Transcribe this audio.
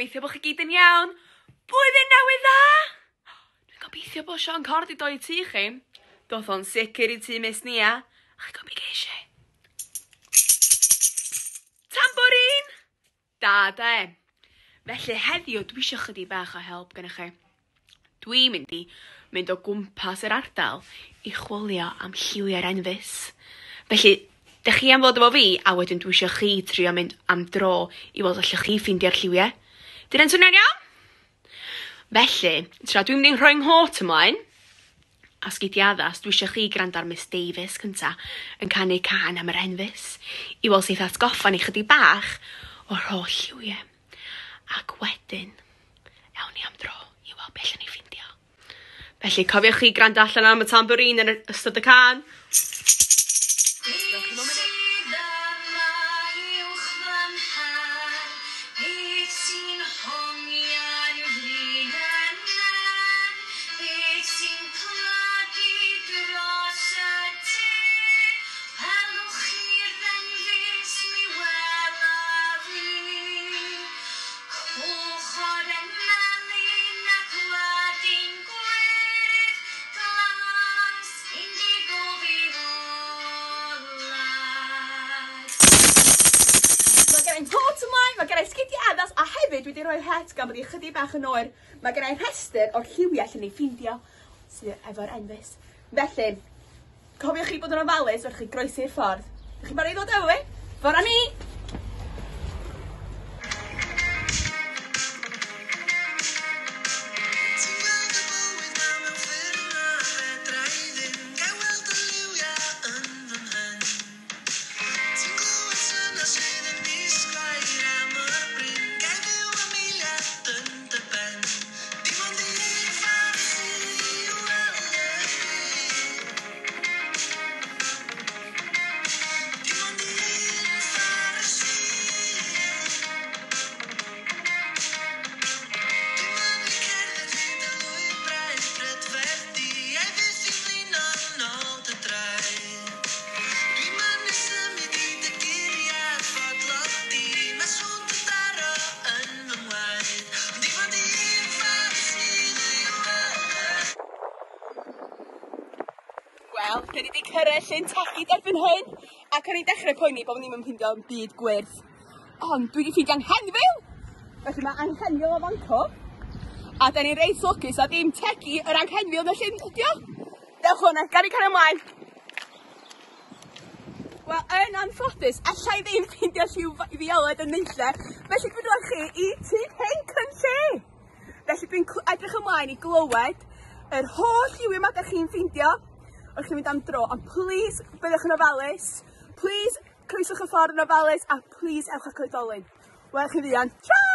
gobeithio bod chi gyd yn iawn. Blwyddyn newydd dda! Dwi'n gobeithio bod Sean Cord i doi tŷ chi. Doth o'n sicr i tŷ Miss Nia. A chi gobeithio eisiau. Tamborin! Da, de. Felly heddiw dwi eisiau chydig bach o help gyda chi. Dwi'n mynd o gwmpas yr ardal i chwilio am lliwiau'r enfys. Felly, dych chi am fod efo fi, a wedyn dwi eisiau chi trio mynd am dro i weld allwch chi ffeindio'r lliwiau. Dyn nhw'n swnio'n iawn? Felly, tra dwi'n mynd i'n rhoi nghot ymlaen, a sgid i addas, dwi eisiau chi gwrando ar Miss Davies cynta yn canu can am yr enfys, i weld sydd atgoffa ni chydig bach o'r holl lliwiau. Ac wedyn, ewn ni am dro i weld beth allan ni ffeindio. Felly, cofiwch chi gwrando allan am y tamborin yn ystod y can. Mae gen i sgidi addas a hefyd wedi rhoi het gan bod i chydig bach yn oer. Mae gen i rhestr o'r lliwiau allan ni ffeindio sydd efo'r enfys. Felly, cofiwch chi bod yn ofalus wrth chi groesi'r ffordd. Ydych chi'n barod i ddod efo fi? Ffordd â ni! Wel, dyn ni wedi cyrraedd llyn tegi derbyn hyn, ac o'n i'n dechrau poeni bod ni'n mynd ffeindio yn byd gwyrdd. Ond dwi wedi ffeindio anghenfil! Felly mae anghenfil o fanco, a dyn ni'n reit lwcus a ddim tegi yr anghenfil na llyn ydio. Dewch hwnna, gari cario ymlaen. Wel, yn anffodus, allai ddim ffeindio lliw fioled yn nunlle, felly dwi'n dod chi i tŷ pinc yn lle. Felly dwi'n edrych ymlaen i glywed yr holl lliwiau yma da chi'n ffeindio, wrth chi'n mynd am dro, ond please, byddwch yn ofalus, please, croeswch y ffordd yn ofalus, a please, ewch â coedolyn. Wel, chi ddian, tra!